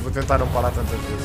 Vou tentar não parar tantas vezes.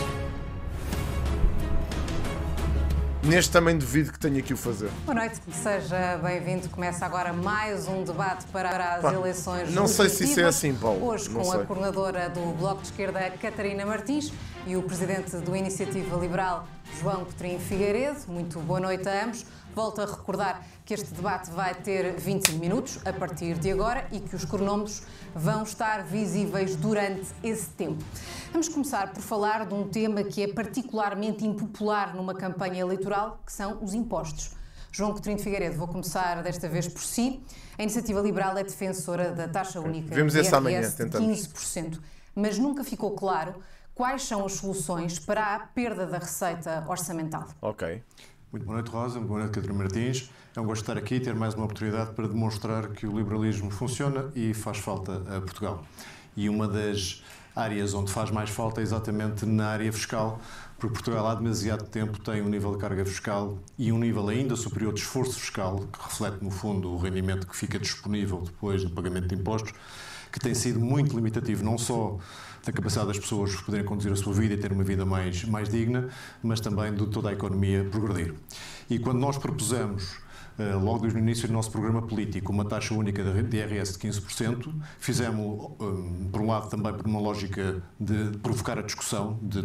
Neste também duvido que tenha que o fazer. Boa noite, seja bem-vindo. Começa agora mais um debate para as eleições Não sei se isso é legislativas. assim, Paulo. Hoje Não com sei. a coordenadora do Bloco de Esquerda, Catarina Martins, e o presidente do Iniciativa Liberal, João Coutinho Figueiredo. Muito boa noite a ambos. Volto a recordar que este debate vai ter 25 minutos a partir de agora e que os cronómetros vão estar visíveis durante esse tempo. Vamos começar por falar de um tema que é particularmente impopular numa campanha eleitoral, que são os impostos. João Coutinho Figueiredo, vou começar desta vez por si. A Iniciativa Liberal é defensora da taxa única Vemos esse amanhã, IRS de tentamos. 15%, mas nunca ficou claro quais são as soluções para a perda da receita orçamental. Ok. Muito boa noite, Rosa. Boa noite, Catarina Martins. É um gosto estar aqui e ter mais uma oportunidade para demonstrar que o liberalismo funciona e faz falta a Portugal. E uma das áreas onde faz mais falta é exatamente na área fiscal, porque Portugal há demasiado tempo tem um nível de carga fiscal e um nível ainda superior de esforço fiscal, que reflete, no fundo, o rendimento que fica disponível depois do pagamento de impostos, que tem sido muito limitativo, não só da capacidade das pessoas poderem conduzir a sua vida e ter uma vida mais digna, mas também de toda a economia progredir. E quando nós propusemos, logo desde o início do nosso programa político, uma taxa única de IRS de 15%, fizemos, por um lado, também por uma lógica de provocar a discussão, de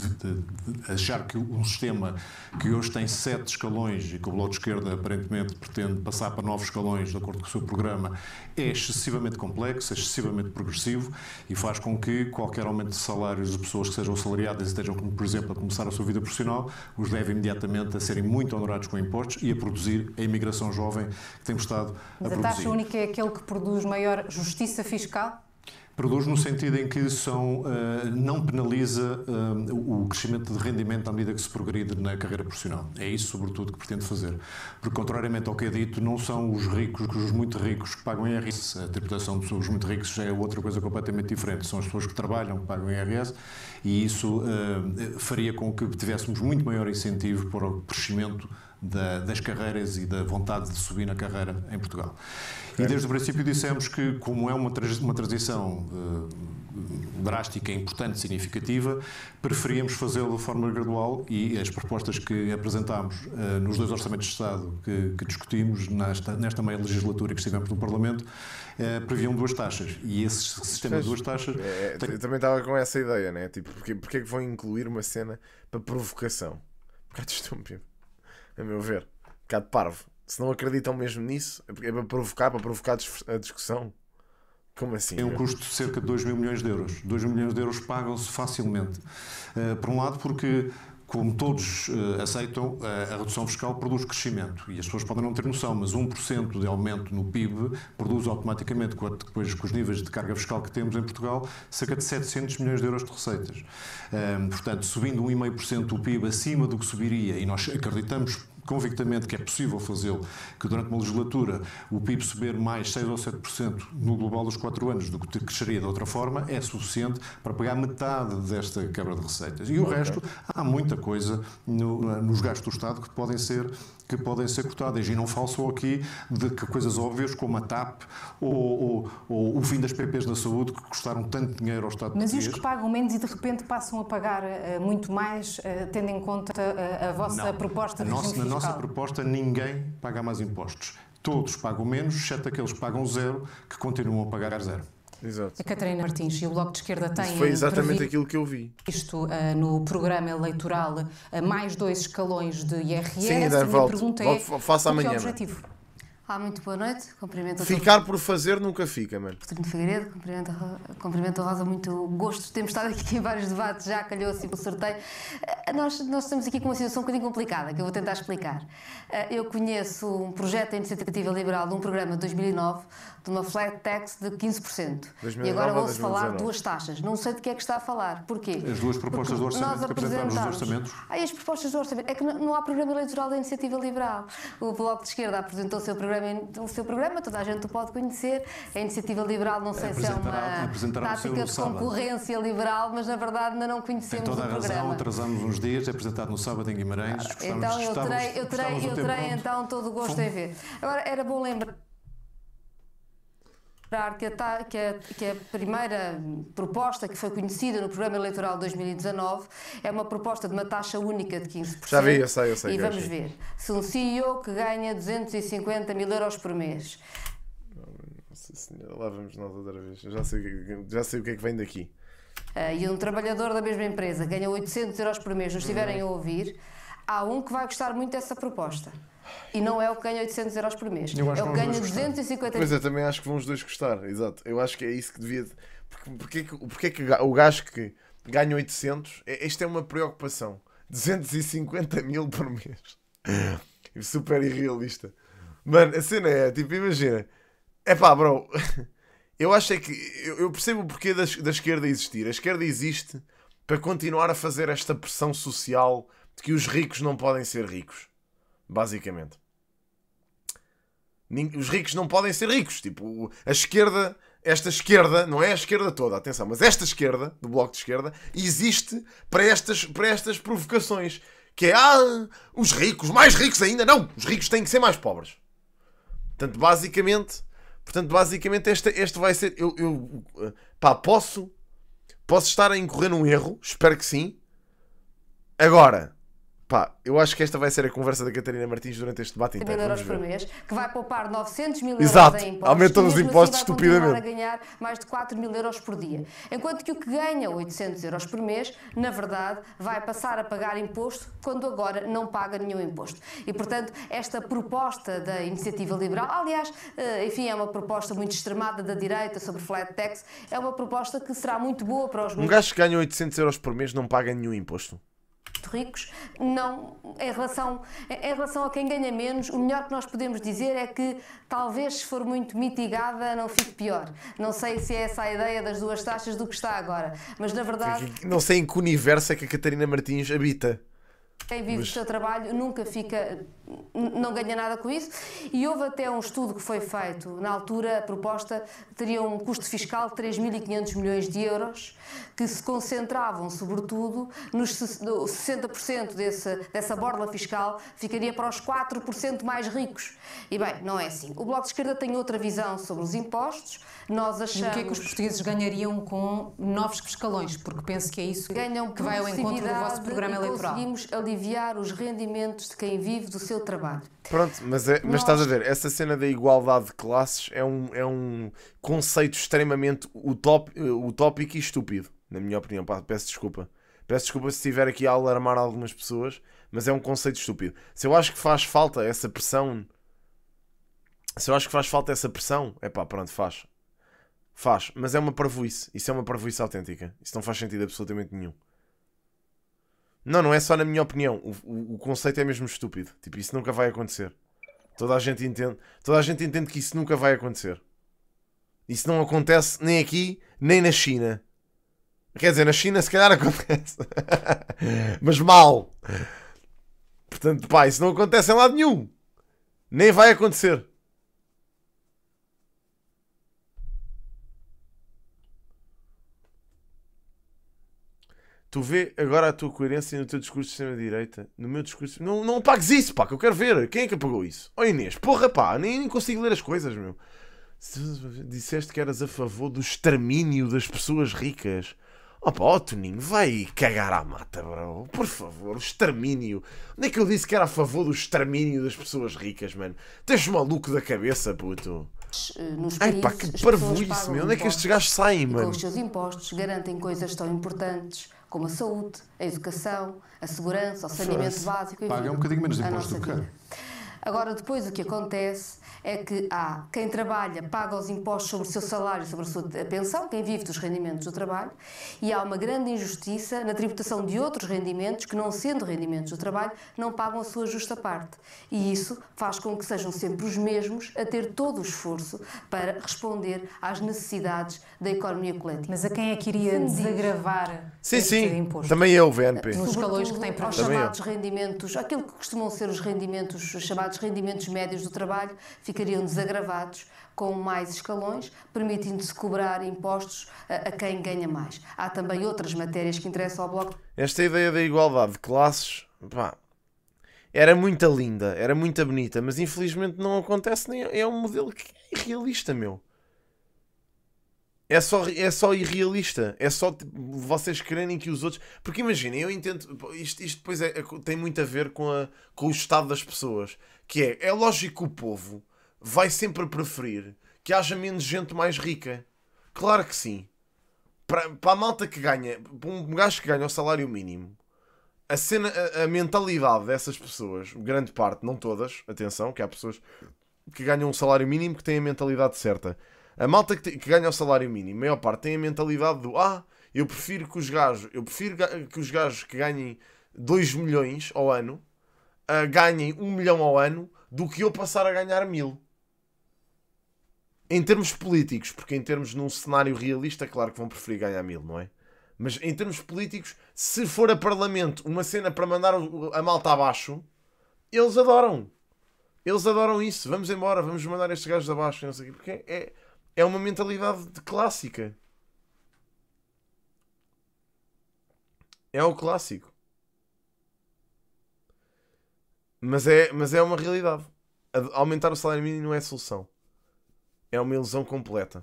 achar que um sistema que hoje tem 7 escalões e que o Bloco de Esquerda aparentemente pretende passar para 9 escalões, de acordo com o seu programa, é excessivamente complexo, é excessivamente progressivo e faz com que qualquer aumento de salários de pessoas que sejam assalariadas e estejam, por exemplo, a começar a sua vida profissional, os leve imediatamente a serem muito honorados com impostos e a produzir a imigração jovem que temos estado a produzir. Mas a taxa única é aquele que produz maior justiça fiscal? Produz no sentido em que não penaliza o crescimento de rendimento à medida que se progride na carreira profissional. É isso, sobretudo, que pretende fazer. Porque, contrariamente ao que é dito, não são os ricos, os muito ricos que pagam IRS. A tributação dos muito ricos já é outra coisa completamente diferente. São as pessoas que trabalham, que pagam IRS, e isso faria com que tivéssemos muito maior incentivo para o crescimento das carreiras e da vontade de subir na carreira em Portugal. E desde o princípio dissemos que, como é uma transição drástica, importante, significativa, preferíamos fazê-lo de forma gradual e as propostas que apresentámos nos 2 orçamentos de Estado que discutimos nesta meia legislatura que estivemos no Parlamento previam 2 taxas. E esse sistema de 2 taxas... Eu também estava com essa ideia, né? Tipo, porque é que vão incluir uma cena para provocação? Um bocado estúpido, a meu ver. Um bocado parvo. Se não acreditam mesmo nisso, é para provocar a discussão. Como assim? Tem um custo de cerca de 2 mil milhões de euros. 2 mil milhões de euros pagam-se facilmente. Por um lado, porque, como todos aceitam, a redução fiscal produz crescimento. E as pessoas podem não ter noção, mas 1% de aumento no PIB produz automaticamente, depois com os níveis de carga fiscal que temos em Portugal, cerca de 700 milhões de euros de receitas. Portanto, subindo 1,5% o PIB acima do que subiria, e nós acreditamos convictamente que é possível fazê-lo, que durante uma legislatura o PIB subir mais 6 ou 7% no global dos 4 anos do que cresceria de outra forma, é suficiente para pagar metade desta quebra de receitas. E o resto, há muita coisa nos gastos do Estado que podem ser cortadas. E não falo só aqui de coisas óbvias como a TAP ou o fim das PPs na saúde que custaram tanto dinheiro ao Estado português. Mas e os que pagam menos e de repente passam a pagar muito mais, tendo em conta a vossa proposta de regime fiscal? Na nossa proposta, ninguém paga mais impostos. Todos pagam menos, exceto aqueles que pagam 0, que continuam a pagar 0. Exato. A Catarina Martins e o Bloco de Esquerda têm Isso foi exatamente aquilo que eu vi. Isto no programa eleitoral, mais 2 escalões de IRS. Sim, a minha pergunta faço qual é amanhã. o objetivo? Muito boa noite. Cumprimento Ficar por fazer nunca fica, mano. Coutinho Figueiredo, cumprimento a Rosa, muito gosto. Temos estado aqui em vários debates, já calhou assim pelo sorteio. Nós estamos aqui com uma situação um bocadinho complicada, que eu vou tentar explicar. Eu conheço um projeto da Iniciativa Liberal de um programa de 2009, de uma flat tax de 15%. E agora ouço falar de 2 taxas. Não sei de que é que está a falar. Porquê? As 2 propostas de orçamento que apresentámos nos orçamentos. As propostas de orçamento. É que não há programa eleitoral da Iniciativa Liberal. O Bloco de Esquerda apresentou o seu programa, toda a gente o pode conhecer. A Iniciativa Liberal, não sei se é uma tática de concorrência liberal, mas na verdade ainda não conhecemos o programa. Tem toda a razão, atrasamos uns dias, é apresentado no sábado em Guimarães. Então eu terei então todo o gosto em ver. Agora era bom lembrar. que a primeira proposta que foi conhecida no programa eleitoral de 2019 é uma proposta de uma taxa única de 15%. Já vi, eu sei. E vamos ver. Se um CEO que ganha 250 mil euros por mês... Nossa senhora, lá vamos nós outra vez. Eu já sei o que é que vem daqui. E um trabalhador da mesma empresa ganha 800 euros por mês, nos estiverem a ouvir, há um que vai gostar muito dessa proposta. E não é o que ganha 800 euros por mês. É o que ganha 250 Pois eu também acho que vão os dois gostar, exato. Eu acho que é isso que devia... Porque que o gajo que ganha 800... Isto é uma preocupação. 250 mil por mês. Super irrealista. Mano, a cena é, tipo, imagina... Epá, bro... Eu acho é que... Eu percebo o porquê da esquerda existir. A esquerda existe para continuar a fazer esta pressão social de que os ricos não podem ser ricos. Basicamente. Os ricos não podem ser ricos. Tipo, a esquerda... Esta esquerda, não é a esquerda toda, atenção, mas esta esquerda, do Bloco de Esquerda, existe para estas provocações. Que é, os ricos, mais ricos ainda. Não, os ricos têm que ser mais pobres. Portanto, basicamente este vai ser... Posso estar a incorrer num erro, espero que sim. Agora, eu acho que esta vai ser a conversa da Catarina Martins durante este debate inteiro. Euros por mês, que vai poupar 900 mil euros em impostos. Aumentam os impostos assim estupidamente. A ganhar mais de 4 mil euros por dia. Enquanto que o que ganha 800 euros por mês, na verdade, vai passar a pagar imposto quando agora não paga nenhum imposto. E, portanto, esta proposta da Iniciativa Liberal, aliás, enfim, é uma proposta muito extremada da direita sobre flat tax, é uma proposta que será muito boa para os... Um gajo que ganha 800 euros por mês não paga nenhum imposto? Ricos, não, em relação a quem ganha menos, o melhor que nós podemos dizer é que talvez, se for muito mitigada, não fique pior. Não sei se é essa a ideia das duas taxas do que está agora, mas na verdade... Não sei em que universo é que a Catarina Martins habita. Quem vive do seu trabalho nunca não ganha nada com isso. E houve até um estudo que foi feito. Na altura, a proposta teria um custo fiscal de 3.500 milhões de euros, que se concentravam, sobretudo, nos 60% dessa borla fiscal ficaria para os 4% mais ricos. E bem, não é assim. O Bloco de Esquerda tem outra visão sobre os impostos. Nós achamos... E o que é que os portugueses ganhariam com novos escalões? Porque penso que é isso que vai ao encontro do vosso programa eleitoral. Conseguimos aliviar os rendimentos de quem vive do seu trabalho. Pronto, mas estás a ver, essa cena da igualdade de classes é um conceito extremamente utópico e estúpido, na minha opinião. Peço desculpa. Peço desculpa se estiver aqui a alarmar algumas pessoas, mas é um conceito estúpido. Se eu acho que faz falta essa pressão... pronto, faz. Faz, mas é uma parvoíce. Isso é uma parvoíce autêntica. Isso não faz sentido absolutamente nenhum. Não é só na minha opinião. O conceito é mesmo estúpido. Tipo, isso nunca vai acontecer. Toda a gente entende que isso nunca vai acontecer. Isso não acontece nem aqui, nem na China. Quer dizer, na China se calhar acontece. Mas mal. Portanto, isso não acontece em lado nenhum. Nem vai acontecer. Tu vê agora a tua coerência no teu discurso de extrema-direita. No meu discurso... Não apagues isso, que eu quero ver. Quem é que apagou isso? Oh, Inês, porra, nem consigo ler as coisas, meu. Disseste que eras a favor do extermínio das pessoas ricas. Toninho, vai cagar à mata, bro. Por favor, o extermínio. Onde é que eu disse que era a favor do extermínio das pessoas ricas, mano? Tens maluco da cabeça, puto. Que parvoíce, meu. Onde é que estes gajos saem, mano? Com os seus impostos garantem coisas tão importantes como a saúde, a educação, a segurança, o saneamento básico. Paga um bocadinho menos de impostos do que quer. Agora, depois o que acontece é que quem trabalha paga os impostos sobre o seu salário, sobre a sua pensão, quem vive dos rendimentos do trabalho, e há uma grande injustiça na tributação de outros rendimentos que, não sendo rendimentos do trabalho, não pagam a sua justa parte. E isso faz com que sejam sempre os mesmos a ter todo o esforço para responder às necessidades da economia coletiva. Mas a quem é que iria desagravar este imposto? Também eu, VNP. Nos escalões que têm para os chamados rendimentos, aquilo que costumam ser os chamados rendimentos médios do trabalho, ficariam desagravados com mais escalões, permitindo-se cobrar impostos a quem ganha mais. Há também outras matérias que interessam ao Bloco. Esta ideia da igualdade de classes, era muito linda, era muito bonita, mas infelizmente não acontece, nem é um modelo que é irrealista, meu. É só irrealista. É só tipo, vocês quererem que os outros... Porque imaginem, eu entendo... Isto depois tem muito a ver com o estado das pessoas. Que é lógico que o povo vai sempre preferir que haja menos gente mais rica. Claro que sim. Para a malta que ganha... Para um gajo que ganha o salário mínimo, a mentalidade dessas pessoas, grande parte, não todas, atenção, que há pessoas que ganham um salário mínimo que têm a mentalidade certa. A malta que ganha o salário mínimo, a maior parte, tem a mentalidade do eu prefiro que os gajos que ganhem 2 milhões ao ano ganhem 1 milhão ao ano do que eu passar a ganhar 1000. Em termos políticos, porque em termos num cenário realista, claro que vão preferir ganhar 1000, não é? Mas em termos políticos, se for a Parlamento uma cena para mandar a malta abaixo, eles adoram. Eles adoram isso. Vamos embora, vamos mandar estes gajos abaixo. Não sei o quê, porque é uma mentalidade clássica. É o clássico. Mas é uma realidade. Aumentar o salário mínimo não é a solução. É uma ilusão completa.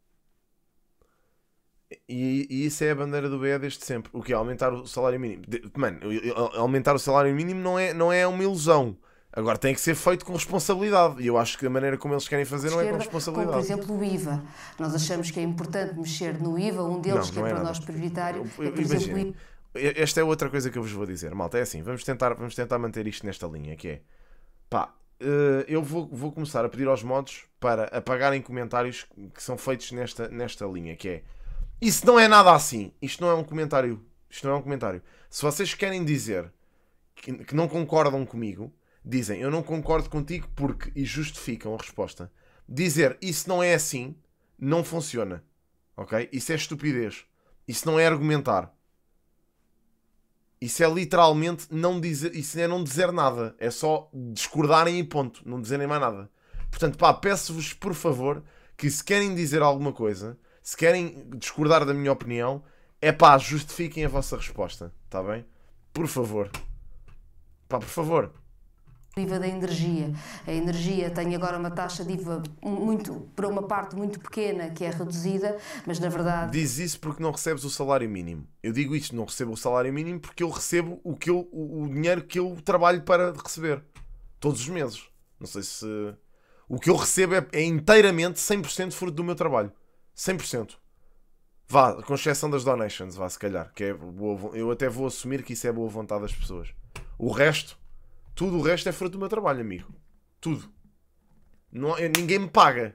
E isso é a bandeira do BE desde sempre. O que é aumentar o salário mínimo? Mano, aumentar o salário mínimo não é uma ilusão. Agora tem que ser feito com responsabilidade. E eu acho que a maneira como eles querem fazer não é com responsabilidade. Como, por exemplo, o IVA. Nós achamos que é importante mexer no IVA. Um deles, que é para nós prioritário, é, por exemplo, o IVA. Esta é outra coisa que eu vos vou dizer. Malta, é assim, vamos tentar manter isto nesta linha, que é... eu vou começar a pedir aos mods para apagarem comentários que são feitos nesta linha, que é... Isso não é nada assim. Isto não é um comentário. Se vocês querem dizer que não concordam comigo, dizem, eu não concordo contigo porque... E justificam a resposta. Dizer, isso não é assim, não funciona. Ok? Isso é estupidez. Isso não é argumentar. Isso é literalmente não dizer... Isso é não dizer nada. É só discordarem e ponto. Não dizerem mais nada. Portanto, peço-vos, por favor, que se querem dizer alguma coisa, se querem discordar da minha opinião, justifiquem a vossa resposta. Está bem? Por favor. Por favor. IVA da energia. A energia tem agora uma taxa de IVA para uma parte muito pequena que é reduzida, mas na verdade... Diz isso porque não recebes o salário mínimo. Eu digo isto, não recebo o salário mínimo porque eu recebo o dinheiro que eu trabalho para receber. Todos os meses. Não sei se... O que eu recebo é inteiramente 100% fruto do meu trabalho. 100%. Com exceção das donations, se calhar. Que é eu até vou assumir que isso é boa vontade das pessoas. O resto... Tudo o resto é fruto do meu trabalho, amigo. Tudo. Ninguém me paga.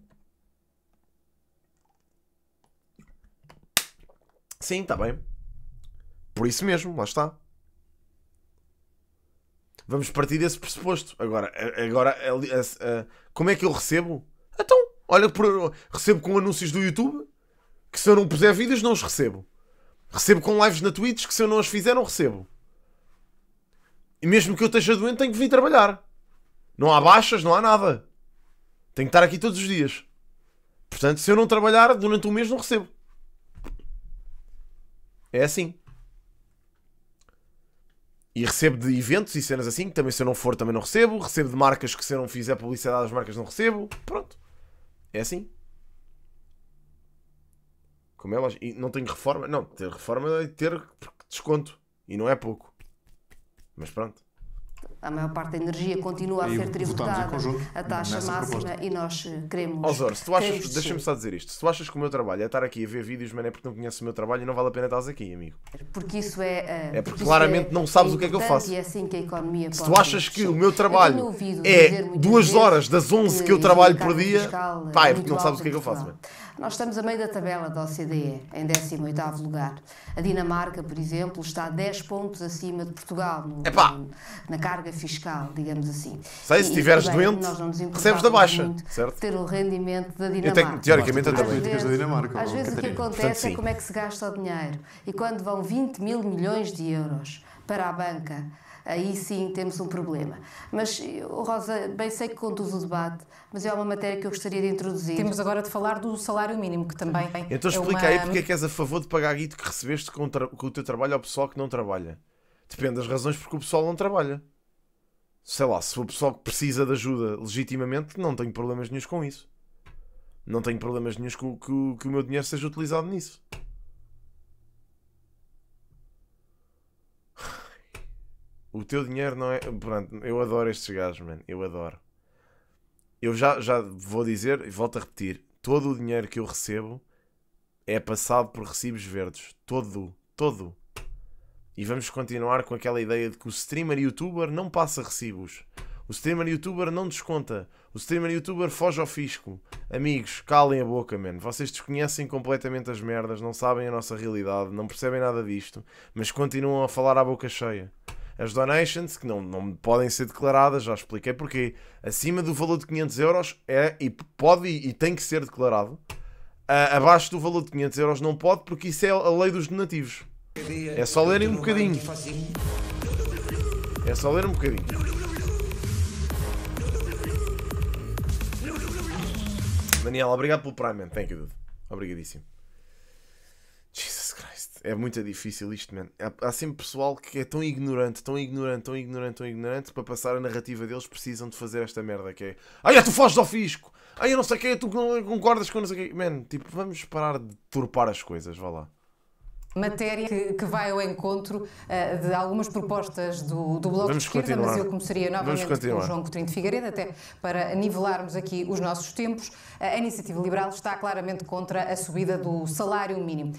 Sim, está bem. Por isso mesmo, lá está. Vamos partir desse pressuposto. Agora como é que eu recebo? Então, olha, recebo com anúncios do YouTube, que se eu não puser vídeos, não os recebo. Recebo com lives na Twitch, que se eu não as fizer, não recebo. E mesmo que eu esteja doente, tenho que vir trabalhar. Não há baixas, não há nada. Tenho que estar aqui todos os dias. Portanto, se eu não trabalhar durante um mês, não recebo. É assim. E recebo de eventos e cenas assim, que também se eu não for, também não recebo. Recebo de marcas que se eu não fizer publicidade às marcas, não recebo. Pronto. É assim. Como é lógico. E não tenho reforma. Não, ter reforma é ter desconto. E não é pouco. Mas pronto. A maior parte da energia continua a ser tributada a taxa máxima e nós queremos... Zor, se tu achas, deixa-me só dizer isto, se tu achas que o meu trabalho é estar aqui a ver vídeos, mas é porque não conheces o meu trabalho e não vale a pena estar aqui, amigo. Porque isso é... porque claramente não sabes o que é que eu faço. E é assim que a economia pode... Se tu achas que o meu trabalho é 2 horas das 11 que eu trabalho por dia, é porque não sabes o que é que eu faço. Nós estamos a meio da tabela da OCDE, em 18º lugar. A Dinamarca, por exemplo, está 10 pontos acima de Portugal na carga fiscal, digamos assim. Se estiveres doente, recebes da baixa, certo? Ter o rendimento da Dinamarca. Teoricamente, eu também. Às vezes o que acontece é como é que se gasta o dinheiro. E quando vão 20 mil milhões de euros para a banca, aí sim temos um problema. Mas, Rosa, bem sei que conduz o debate, mas é uma matéria que eu gostaria de introduzir. Temos agora de falar do salário mínimo, que também então explica aí porque é que és a favor de pagar guito que recebeste com o teu trabalho ao pessoal que não trabalha. Depende das razões porque o pessoal não trabalha. Sei lá, se for o pessoal que precisa de ajuda legitimamente, não tenho problemas nenhums com isso. Não tenho problemas nenhuns que o meu dinheiro seja utilizado nisso. O teu dinheiro não é... Pronto, eu adoro estes gajos, mano. Eu adoro. Eu já vou dizer e volto a repetir. Todo o dinheiro que eu recebo é passado por recibos verdes. Todo. E vamos continuar com aquela ideia de que o streamer youtuber não passa recibos. O streamer youtuber não desconta. O streamer youtuber foge ao fisco. Amigos, calem a boca, man. Vocês desconhecem completamente as merdas, não sabem a nossa realidade, não percebem nada disto, mas continuam a falar à boca cheia. As donations, que não podem ser declaradas, já expliquei porquê. Acima do valor de 500 euros é, e pode e tem que ser declarado. Abaixo do valor de 500 euros não pode, porque isso é a lei dos donativos. É só lerem um bocadinho. É só ler um bocadinho. Daniel, obrigado pelo Prime, man. Thank you, dude. Obrigadíssimo. Jesus Christ. É muito difícil isto, man. Há sempre pessoal que é tão ignorante para passar a narrativa deles, precisam de fazer esta merda que é: ai, tu foges ao fisco! Ai, eu não sei o que, tu concordas com não sei o que. Man, tipo, vamos parar de turpar as coisas, vá lá. Matéria que vai ao encontro de algumas propostas do Bloco de Esquerda, mas eu começaria novamente com o João Coutinho de Figueiredo, até para nivelarmos aqui os nossos tempos. A Iniciativa Liberal está claramente contra a subida do salário mínimo.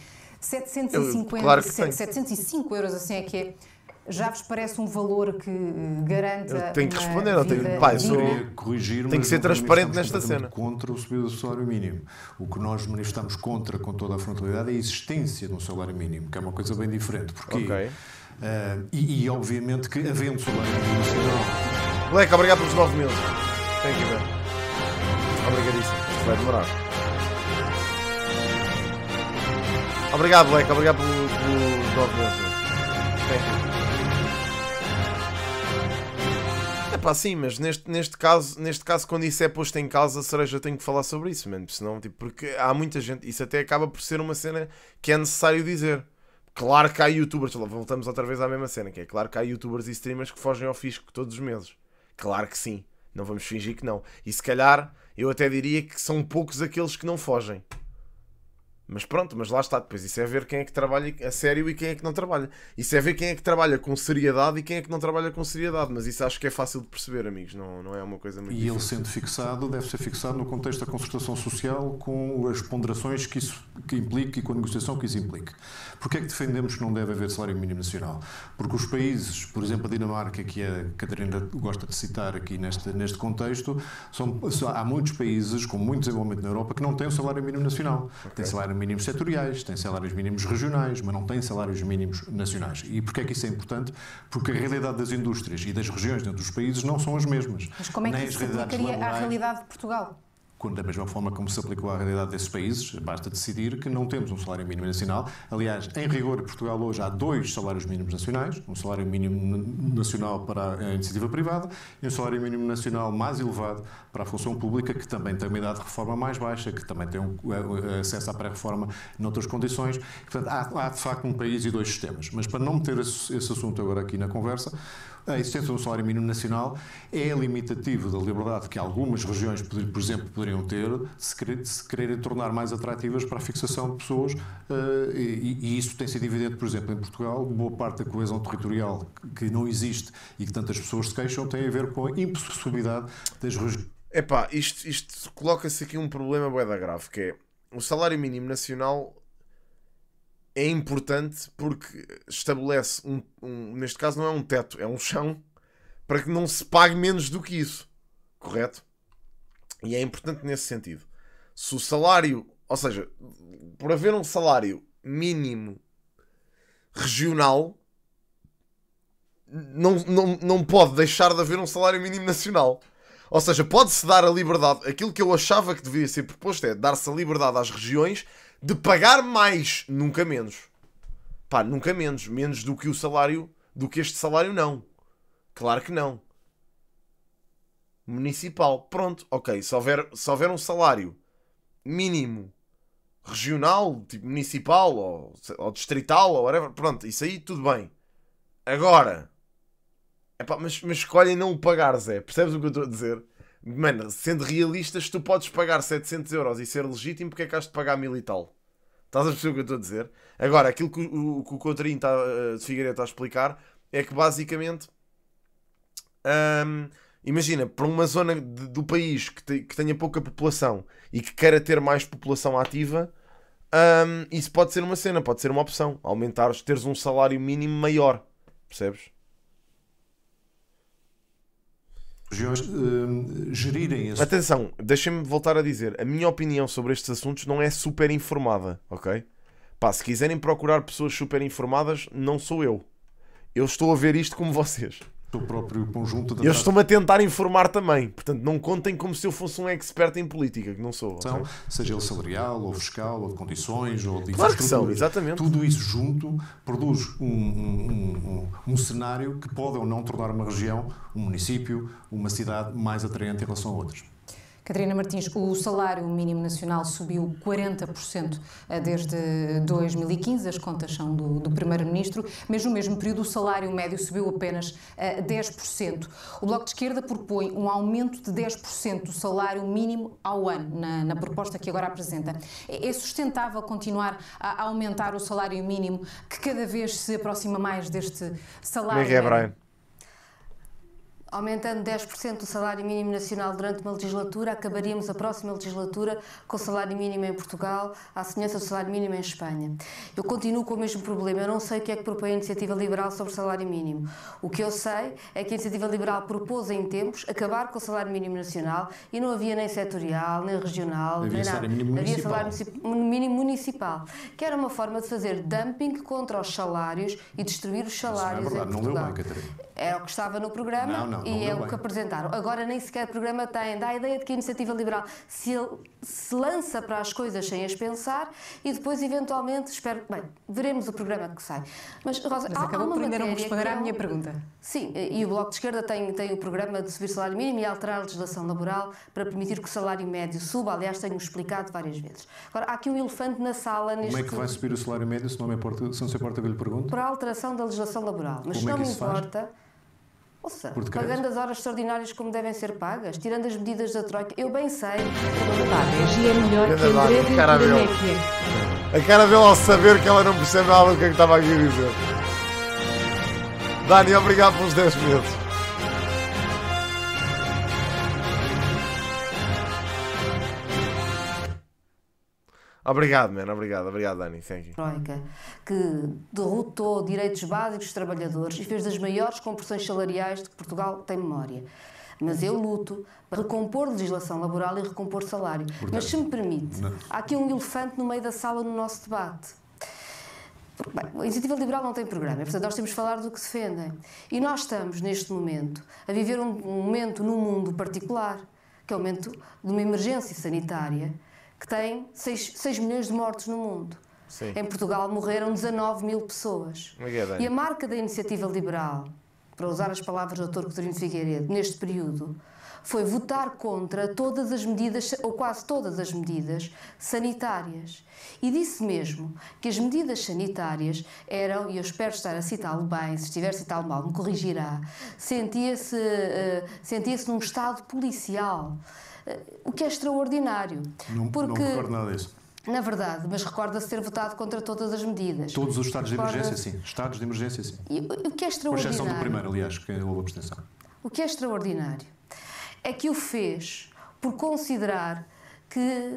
705 euros, assim é que é. Já vos parece um valor que garanta? Eu tenho que responder, não tenho. Pai, tem que ser transparente nesta cena. Contra o subida do salário mínimo. O que nós manifestamos contra, com toda a frontalidade, é a existência de um salário mínimo, que é uma coisa bem diferente. Porquê? Okay. E obviamente que havendo salário mínimo nacional. Leque, obrigado pelos 9 meses. Thank you, man. Obrigadíssimo. Isto vai demorar. Obrigado, Leque. Obrigado pelos 9 meses. Thank you. Pá, sim, mas neste caso, quando isso é posto em causa, a Cereja tem que falar sobre isso, mano. Senão, tipo, porque há muita gente, isso até acaba por ser uma cena que é necessário dizer. Claro que há youtubers, voltamos outra vez à mesma cena, que é claro que há youtubers e streamers que fogem ao fisco todos os meses. Claro que sim, não vamos fingir que não. E se calhar, eu até diria que são poucos aqueles que não fogem. Mas pronto, mas lá está, depois isso é ver quem é que trabalha a sério e quem é que não trabalha. Isso é ver quem é que trabalha com seriedade e quem é que não trabalha com seriedade. Mas isso acho que é fácil de perceber, amigos, não é uma coisa muito difícil. E ele sendo fixado, deve ser fixado no contexto da concertação social, com as ponderações que isso implica e com a negociação que isso implica. Porquê é que defendemos que não deve haver salário mínimo nacional? Porque os países, por exemplo a Dinamarca, que a Catarina gosta de citar aqui neste contexto, há muitos países com muito desenvolvimento na Europa que não têm o salário mínimo nacional. Okay. Tem salário mínimos setoriais, tem salários mínimos regionais, mas não tem salários mínimos nacionais. E porquê é que isso é importante? Porque a realidade das indústrias e das regiões dentro dos países não são as mesmas. Mas como é que isso se aplicaria à realidade de Portugal? Da mesma forma como se aplicou à realidade desses países, basta decidir que não temos um salário mínimo nacional. Aliás, em rigor, em Portugal hoje há 2 salários mínimos nacionais, um salário mínimo nacional para a iniciativa privada e um salário mínimo nacional mais elevado para a função pública, que também tem uma idade de reforma mais baixa, que também tem acesso à pré-reforma noutras condições. Portanto, há de facto um país e 2 sistemas. Mas para não meter esse assunto agora aqui na conversa, a existência de um salário mínimo nacional é limitativo da liberdade que algumas regiões, por exemplo, poderiam ter se quererem tornar mais atrativas para a fixação de pessoas e isso tem sido evidente, por exemplo, em Portugal. Boa parte da coesão territorial que não existe e que tantas pessoas se queixam tem a ver com a impossibilidade das regiões. Epá, isto coloca-se aqui um problema bué da grave, que é o salário mínimo nacional. É importante porque estabelece neste caso não é um teto, é um chão para que não se pague menos do que isso, correto? E é importante nesse sentido. Se o salário, ou seja, por haver um salário mínimo regional, não pode deixar de haver um salário mínimo nacional. Ou seja, pode-se dar a liberdade, aquilo que eu achava que devia ser proposto é dar-se a liberdade às regiões de pagar mais, nunca menos. Pá, nunca menos. Menos do que o salário, do que este salário, não. Claro que não. Municipal. Pronto, ok. Se houver um salário mínimo regional, tipo municipal, ou distrital, ou whatever, pronto, isso aí tudo bem. Agora, epá, mas escolhem não o pagar, Zé. Percebes o que eu estou a dizer? Mano, sendo realistas, tu podes pagar 700 euros e ser legítimo, porque é que has de pagar 1000 e tal? Estás a perceber o que eu estou a dizer? Agora, aquilo que o Coutinho de Figueiredo está a explicar é que basicamente, imagina, para uma zona do país que tenha pouca população e que queira ter mais população ativa, isso pode ser uma cena, pode ser uma opção. Teres um salário mínimo maior. Percebes? Regiões gerirem esse... Atenção, deixem-me voltar a dizer, a minha opinião sobre estes assuntos não é super informada, ok? Pá, se quiserem procurar pessoas super informadas, não sou eu. Eu estou a ver isto como vocês. O próprio conjunto de... Eu estou-me a tentar informar também. Portanto, não contem como se eu fosse um expert em política, que não sou. Okay? Seja ele salarial, ou fiscal, ou de condições, ou de claro que são, exatamente. Tudo isso junto produz um cenário que pode ou não tornar uma região, um município, uma cidade mais atraente em relação a outras. Catarina Martins, o salário mínimo nacional subiu 40% desde 2015, as contas são do Primeiro-Ministro, mas no mesmo período o salário médio subiu apenas 10%. O Bloco de Esquerda propõe um aumento de 10% do salário mínimo ao ano, na proposta que agora apresenta. É sustentável continuar a aumentar o salário mínimo, que cada vez se aproxima mais deste salário médio? Como é que é, Brian? Aumentando 10% do salário mínimo nacional durante uma legislatura, acabaríamos a próxima legislatura com o salário mínimo em Portugal, à semelhança do salário mínimo em Espanha. Eu continuo com o mesmo problema. Eu não sei o que é que propõe a Iniciativa Liberal sobre o salário mínimo. O que eu sei é que a Iniciativa Liberal propôs em tempos acabar com o salário mínimo nacional e não havia nem setorial, nem regional, nem nada. Havia salário mínimo municipal, que era uma forma de fazer dumping contra os salários e destruir os salários em Portugal. Era o que estava no programa e é o que apresentaram. Agora nem sequer o programa tem. Dá a ideia de que a Iniciativa Liberal se lança para as coisas sem as pensar e depois, eventualmente, veremos o programa que sai. Mas, Rosa, acabou por ainda não responder à minha pergunta. Sim, e o Bloco de Esquerda tem o programa de subir o salário mínimo e alterar a legislação laboral para permitir que o salário médio suba. Aliás, tenho explicado várias vezes. Agora, há aqui um elefante na sala. Como é que vai subir o salário médio se não se importa que eu lhe pergunte? Por alteração da legislação laboral. Mas se não me importa... Ouça, pagando as horas extraordinárias como devem ser pagas, tirando as medidas da Troika, eu bem sei. E é melhor que André de a cara dele ao saber que ela não percebe nada do que é que estava aqui a dizer. Dani, obrigado pelos 10 minutos. Obrigado, man. Obrigado, Dani. Thank you. Troika, que derrotou direitos básicos dos trabalhadores e fez das maiores compressões salariais de que Portugal tem memória. Mas eu luto para recompor legislação laboral e recompor salário. Portanto, mas se me permite, há aqui um elefante no meio da sala no nosso debate. Bem, a Iniciativa Liberal não tem programa, portanto nós temos de falar do que defendem. E nós estamos, neste momento, a viver um momento num mundo particular, que é o momento de uma emergência sanitária, que tem 6 milhões de mortos no mundo. Sim. Em Portugal morreram 19 mil pessoas. E a marca da Iniciativa Liberal, para usar as palavras do Dr. Coutinho de Figueiredo, neste período, foi votar contra todas as medidas, ou quase todas as medidas, sanitárias. E disse mesmo que as medidas sanitárias eram, e eu espero estar a citá-lo bem, se estiver a citá-lo mal, me corrigirá, sentia-se num estado policial. O que é extraordinário. Não recordo nada disso. Na verdade, mas recorda-se ter votado contra todas as medidas. Todos os estados de emergência, sim. Estados de emergência, sim. E o que é extraordinário... Com exceção do primeiro, aliás, que houve abstenção. O que é extraordinário é que o fez por considerar que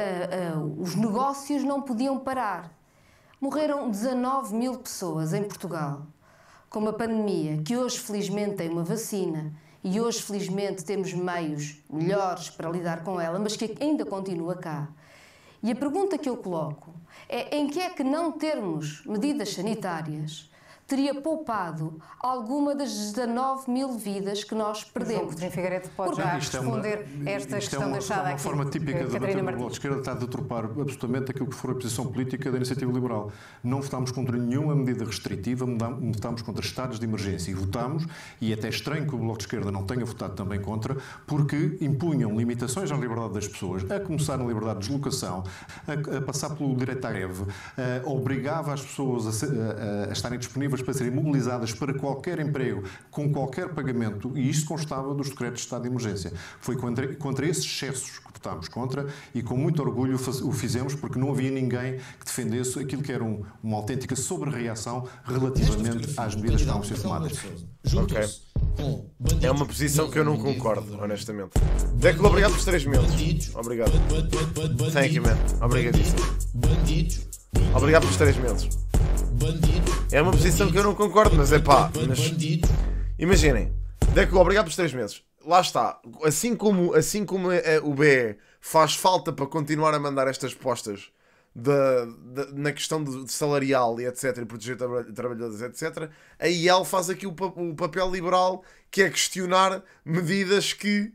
os negócios não podiam parar. Morreram 19 mil pessoas em Portugal com uma pandemia que hoje, felizmente, tem uma vacina. E hoje, felizmente, temos meios melhores para lidar com ela, mas que ainda continua cá. E a pergunta que eu coloco é em que é que não termos medidas sanitárias teria poupado alguma das 19 mil vidas que nós perdemos. O Coutinho Figueiredo pode já responder esta questão deixada aqui. Isto é uma forma típica da bater no Bloco de Esquerda, está a deturpar absolutamente aquilo que for a posição política da Iniciativa Liberal. Não votámos contra nenhuma medida restritiva, votámos contra estados de emergência e votámos, e é até estranho que o Bloco de Esquerda não tenha votado também contra, porque impunham limitações à liberdade das pessoas, a começar na liberdade de deslocação, a passar pelo direito à greve, obrigava as pessoas a estarem disponíveis para serem mobilizadas para qualquer emprego, com qualquer pagamento, e isto constava dos decretos de estado de emergência. Foi contra esses excessos que votámos contra e com muito orgulho o fizemos, porque não havia ninguém que defendesse aquilo que era uma autêntica sobre-reação relativamente às medidas que estavam a ser tomadas. Ok. É uma posição que eu não concordo, honestamente. Deco, obrigado por 3 meses. Obrigado. Thank you, man. Obrigadíssimo. Obrigado por 3 meses. É uma posição que eu não concordo, mas é pá. Mas... Imaginem. Deco, obrigado por 3 meses. Lá está. Assim como o BE faz falta para continuar a mandar estas postas na questão de salarial e etc, e proteger trabalhadores, etc, a IEL faz aqui o papel liberal, que é questionar medidas que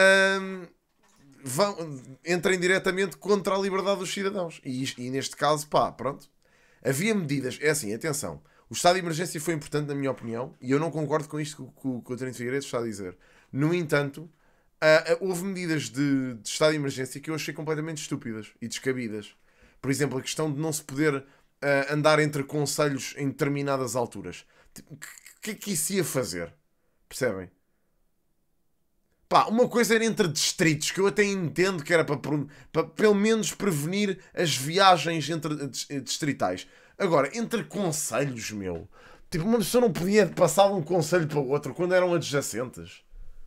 entrem diretamente contra a liberdade dos cidadãos. E neste caso, pá, pronto. Havia medidas, é assim, atenção, o estado de emergência foi importante na minha opinião, e eu não concordo com isto que o Coutinho Figueiredo está a dizer. No entanto, houve medidas de estado de emergência que eu achei completamente estúpidas e descabidas. Por exemplo, a questão de não se poder andar entre concelhos em determinadas alturas. O que é que isso ia fazer? Percebem? Pá, uma coisa era entre distritos, que eu até entendo que era para pelo menos prevenir as viagens entre distritais. Agora, entre concelhos, meu. Tipo, uma pessoa não podia passar de um concelho para o outro quando eram adjacentes.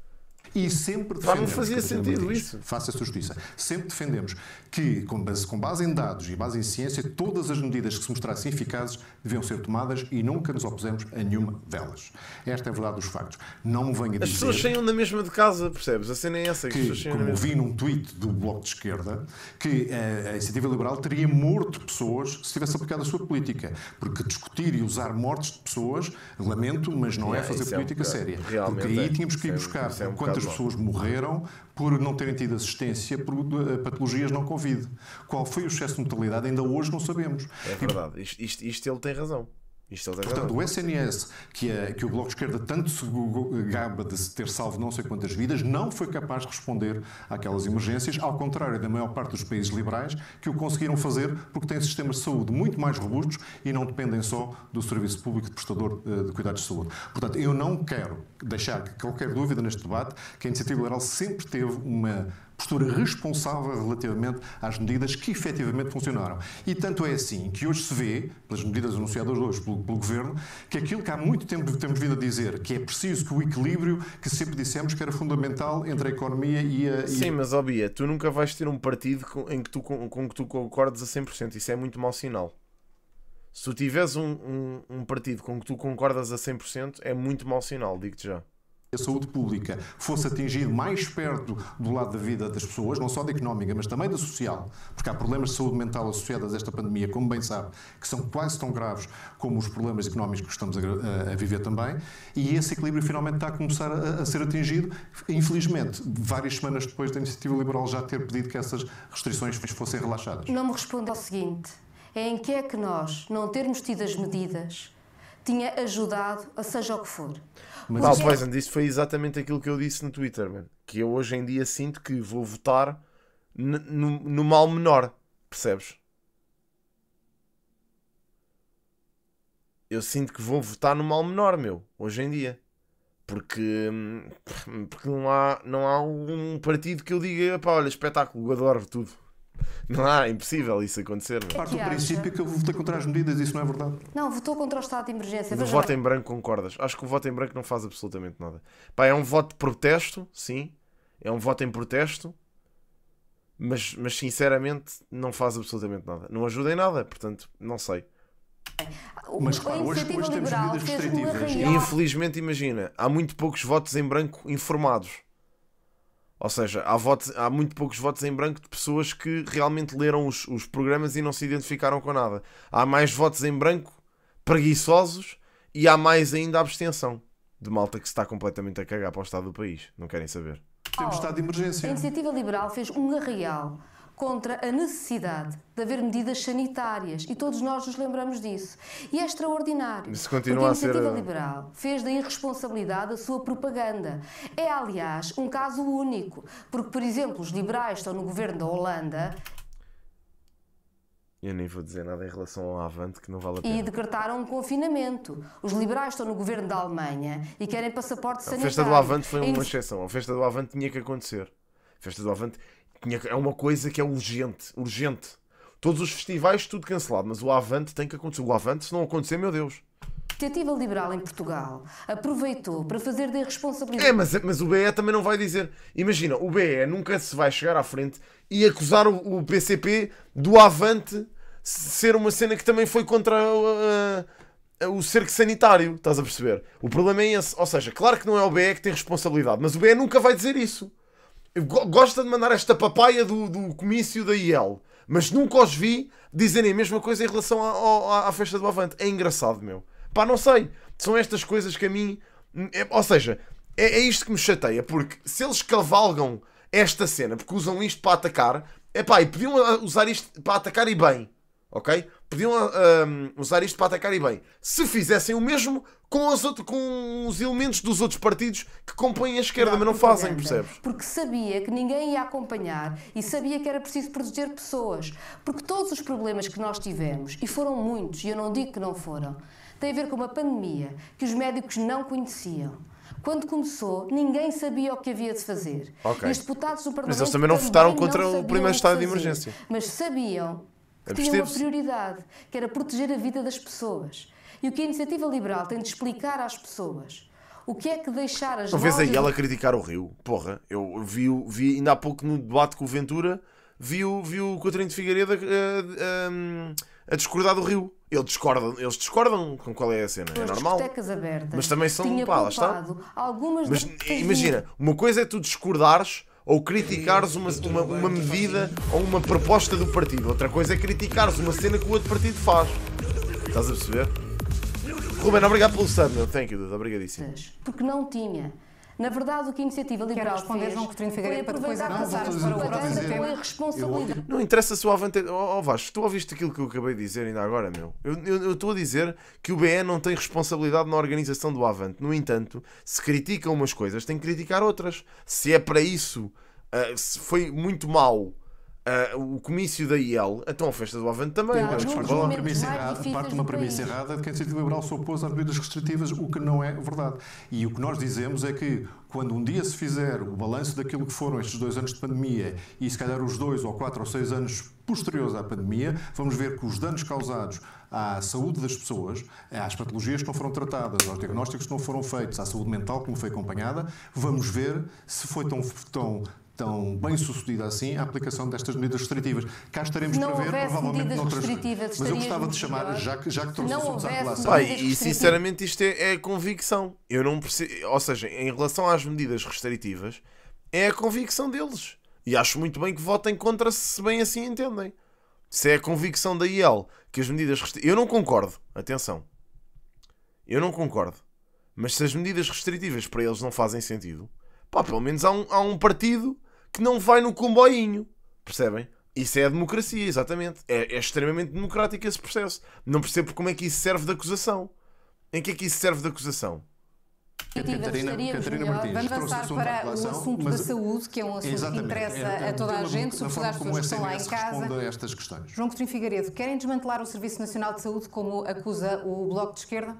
E sempre defendemos, não fazia sentido isso. Faça-se justiça. Sempre defendemos que, com base em dados e base em ciência, todas as medidas que se mostrassem eficazes deviam ser tomadas e nunca nos opusemos a nenhuma delas. Esta é a verdade dos factos. Não me venha dizer... As pessoas saiam na mesma de casa, percebes? A cena é essa. Que, como vi num tweet do Bloco de Esquerda, que a Iniciativa Liberal teria morto pessoas se tivesse aplicado a sua política. Porque discutir e usar mortes de pessoas, lamento, mas não é fazer política séria. Porque aí tínhamos que ir buscar quantas pessoas morreram por não terem tido assistência por patologias não Covid. Qual foi o excesso de mortalidade? Ainda hoje não sabemos. É verdade. Isto ele tem razão. Portanto, o SNS, que o Bloco de Esquerda tanto se gaba de ter salvo não sei quantas vidas, não foi capaz de responder àquelas emergências, ao contrário da maior parte dos países liberais, que o conseguiram fazer porque têm sistemas de saúde muito mais robustos e não dependem só do serviço público de prestador de cuidados de saúde. Portanto, eu não quero deixar qualquer dúvida neste debate que a Iniciativa Liberal sempre teve uma postura responsável relativamente às medidas que efetivamente funcionaram. E tanto é assim que hoje se vê, pelas medidas anunciadas hoje pelo Governo, que aquilo que há muito tempo temos vindo a dizer, que é preciso que o equilíbrio, que sempre dissemos que era fundamental entre a economia e a... Sim, mas, Bia, tu nunca vais ter um partido com que tu concordes a 100%. Isso é muito mau sinal. Se tu tiveres um partido com que tu concordas a 100%, é muito mau sinal, digo-te já. A saúde pública fosse atingido mais perto do lado da vida das pessoas, não só da económica, mas também da social, porque há problemas de saúde mental associados a esta pandemia, como bem sabe, que são quase tão graves como os problemas económicos que estamos a viver também, e esse equilíbrio finalmente está a começar a ser atingido, infelizmente, várias semanas depois da Iniciativa Liberal já ter pedido que essas restrições fossem relaxadas. Não me responde ao seguinte, em que é que nós, não termos tido as medidas, tinha ajudado a seja o que for. Mas Poison, isso foi exatamente aquilo que eu disse no Twitter, man. Que eu hoje em dia sinto que vou votar no mal menor, percebes? Eu sinto que vou votar no mal menor, meu, hoje em dia. Porque não há um partido que eu diga, pá, olha, espetáculo, eu adoro tudo. Não há, é impossível isso acontecer. Parte do princípio que eu votei contra as medidas, isso não é verdade? Não, votou contra o estado de emergência. Do voto em branco concordas? Acho que o voto em branco não faz absolutamente nada. Pá, é um voto de protesto, sim. É um voto em protesto. Mas sinceramente não faz absolutamente nada. Não ajuda em nada, portanto, não sei. Mas claro, hoje temos medidas restritivas. E infelizmente, imagina, há muito poucos votos em branco informados. Ou seja, há muito poucos votos em branco de pessoas que realmente leram os programas e não se identificaram com nada. Há mais votos em branco preguiçosos e há mais ainda abstenção de malta que se está completamente a cagar para o estado do país. Não querem saber. Temos estado de emergência. A Iniciativa Liberal fez um arraial contra a necessidade de haver medidas sanitárias e todos nós nos lembramos disso. E é extraordinário. Isso continua porque a Iniciativa Liberal fez da irresponsabilidade a sua propaganda. É, aliás, um caso único. Porque, por exemplo, os liberais estão no governo da Holanda. Eu nem vou dizer nada em relação ao Avante, que não vale a pena. E decretaram um confinamento. Os liberais estão no governo da Alemanha e querem passaporte sanitário. A festa do Avante foi uma exceção. A festa do Avante tinha que acontecer. A festa do Avante é uma coisa que é urgente. Urgente. Todos os festivais, tudo cancelado. Mas o Avante tem que acontecer. O Avante, se não acontecer, meu Deus. A Iniciativa Liberal em Portugal aproveitou para fazer de responsabilidade... Mas o BE também não vai dizer... Imagina, o BE nunca se vai chegar à frente e acusar o PCP do Avante ser uma cena que também foi contra o cerco sanitário. Estás a perceber? O problema é esse. Ou seja, claro que não é o BE que tem responsabilidade, mas o BE nunca vai dizer isso. Gosta de mandar esta papaya do comício da IEL, mas nunca os vi dizerem a mesma coisa em relação à festa do Avante. É engraçado, meu. Pá, não sei. São estas coisas que a mim... ou seja, é isto que me chateia, porque se eles cavalgam esta cena, porque usam isto para atacar, e podiam usar isto para atacar e bem. Ok? Podiam usar isto para atacar e bem. Se fizessem o mesmo com os elementos dos outros partidos que compõem a esquerda, mas não fazem, percebes? Porque sabia que ninguém ia acompanhar e sabia que era preciso proteger pessoas. Porque todos os problemas que nós tivemos, e foram muitos, e eu não digo que não foram, tem a ver com uma pandemia que os médicos não conheciam. Quando começou, ninguém sabia o que havia de fazer. Okay. E os deputados do Parlamento mas eles também não votaram contra o primeiro estado de emergência. Mas sabiam que tinha uma prioridade, que era proteger a vida das pessoas. E o que a Iniciativa Liberal tem de explicar às pessoas, o que é que deixar as... Não vês aí ela criticar o Rio? Porra, eu vi ainda há pouco no debate com o Ventura, vi o Coutinho de Figueiredo a discordar do Rio. Eles discordam com qual é a cena, é normal. Abertas, mas também são, lá está. Mas imagina, uma coisa é tu discordares ou criticares uma medida ou uma proposta do partido. Outra coisa é criticares uma cena que o outro partido faz. Estás a perceber? Ruben, obrigado pelo sub, meu. Thank you, dude. Obrigadíssimo. Porque não tinha. Na verdade, o que a Iniciativa Liberal fez João Coutinho de Figueiredo para depois avançarmos para a responsabilidade. Não interessa se o Avante... Vasco, tu ouviste aquilo que eu acabei de dizer ainda agora, meu? Eu estou a dizer que o BE não tem responsabilidade na organização do Avante. No entanto, se criticam umas coisas, tem que criticar outras. Se é para isso, se foi muito mau o comício da IEL, então a festa do Avante também. Parte de uma premissa errada de que a Iniciativa Liberal se opôs às medidas restritivas, o que não é verdade. E o que nós dizemos é que quando um dia se fizer o balanço daquilo que foram estes 2 anos de pandemia e se calhar os 2 ou 4 ou 6 anos posteriores à pandemia, vamos ver que os danos causados à saúde das pessoas, às patologias que não foram tratadas, aos diagnósticos que não foram feitos, à saúde mental que não foi acompanhada, vamos ver se foi tão bem sucedida assim a aplicação destas medidas restritivas. Cá estaremos para ver, provavelmente noutras... Mas eu gostava de chamar, já que trouxe assuntos à relação... E sinceramente isto é convicção. Eu não percebo... Ou seja, em relação às medidas restritivas, é a convicção deles. E acho muito bem que votem contra se bem assim entendem. Se é a convicção da IEL que as medidas restritivas... Eu não concordo. Atenção. Eu não concordo. Mas se as medidas restritivas para eles não fazem sentido, pelo menos há um partido que não vai no comboinho. Percebem? Isso é a democracia, exatamente. É extremamente democrático esse processo. Não percebo como é que isso serve de acusação. Em que é que isso serve de acusação? Catarina Martins, vamos avançar para o assunto da saúde, que é um assunto que interessa a toda a gente, sobretudo às pessoas que estão lá em casa. A estas questões. João Coutinho Figueiredo, querem desmantelar o Serviço Nacional de Saúde, como acusa o Bloco de Esquerda?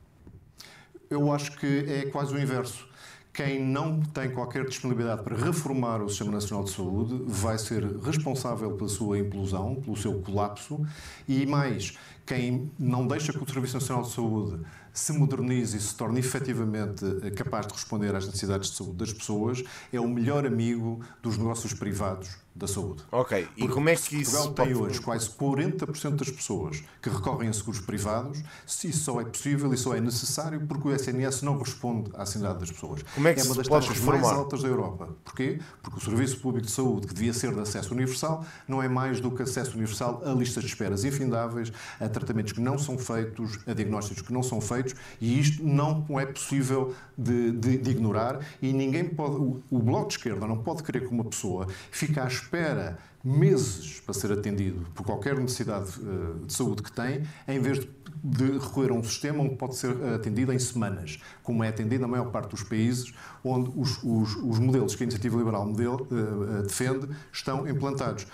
Eu acho que é quase o inverso. Quem não tem qualquer disponibilidade para reformar o Sistema Nacional de Saúde vai ser responsável pela sua implosão, pelo seu colapso, e mais, quem não deixa que o Serviço Nacional de Saúde se modernize e se torne efetivamente capaz de responder às necessidades de saúde das pessoas é o melhor amigo dos negócios privados da saúde. Ok, e como é que isso... Portugal tem hoje quase 40% das pessoas que recorrem a seguros privados, se isso só é possível e só é necessário porque o SNS não responde à sanidade das pessoas. Como é que uma das taxas mais altas da Europa. Porquê? Porque o Serviço Público de Saúde, que devia ser de acesso universal, não é mais do que acesso universal a listas de esperas infindáveis, a tratamentos que não são feitos, a diagnósticos que não são feitos, e isto não é possível de ignorar, e ninguém pode... O Bloco de Esquerda não pode querer que uma pessoa fique à espera meses para ser atendido por qualquer necessidade de saúde que tem, em vez de recorrer a um sistema onde pode ser atendido em semanas, como é atendido na maior parte dos países onde os modelos que a Iniciativa Liberal defende estão implantados.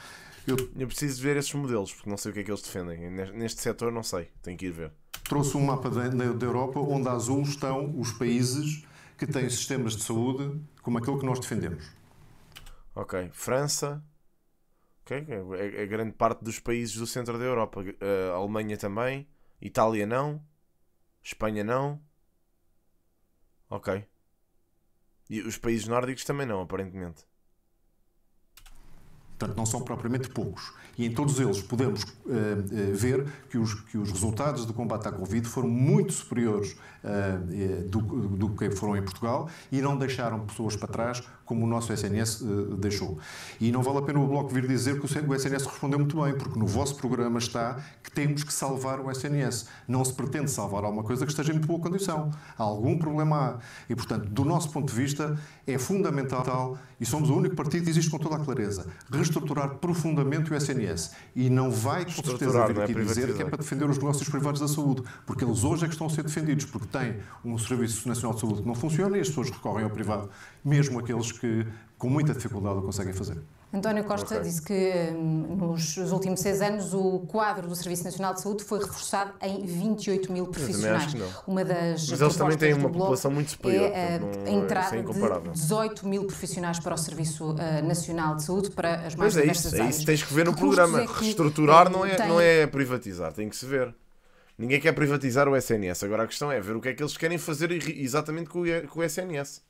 Eu preciso ver esses modelos, porque não sei o que é que eles defendem. Neste setor não sei, tenho que ir ver. Trouxe um mapa da Europa onde a azul estão os países que têm sistemas de saúde como aquele que nós defendemos. Ok, França, okay. É grande parte dos países do centro da Europa. A Alemanha também, Itália não, Espanha não. Ok. E os países nórdicos também não, aparentemente. Portanto, não são propriamente poucos. E em todos eles podemos ver que os resultados do combate à Covid foram muito superiores do que foram em Portugal e não deixaram pessoas para trás como o nosso SNS deixou. E não vale a pena o Bloco vir dizer que o SNS respondeu muito bem, porque no vosso programa está que temos que salvar o SNS. Não se pretende salvar alguma coisa que esteja em muito boa condição. Há algum problema há. E, portanto, do nosso ponto de vista, é fundamental, e somos o único partido que existe com toda a clareza, reestruturar profundamente o SNS. E não vai, com certeza, vir aqui dizer que é para defender os negócios privados da saúde, porque eles hoje é que estão a ser defendidos, porque têm um Serviço Nacional de Saúde que não funciona e as pessoas recorrem ao privado, mesmo aqueles que com muita dificuldade o conseguem fazer. António Costa disse que nos últimos 6 anos o quadro do Serviço Nacional de Saúde foi reforçado em 28 mil profissionais. Uma das Mas eles também têm uma Bloco população muito superior. É a entrada de 18 mil profissionais para o Serviço Nacional de Saúde, para as mais diversas áreas. É isso, tens que ver no programa. Reestruturar não é privatizar, tem que se ver. Ninguém quer privatizar o SNS. Agora a questão é ver o que é que eles querem fazer exatamente com o SNS.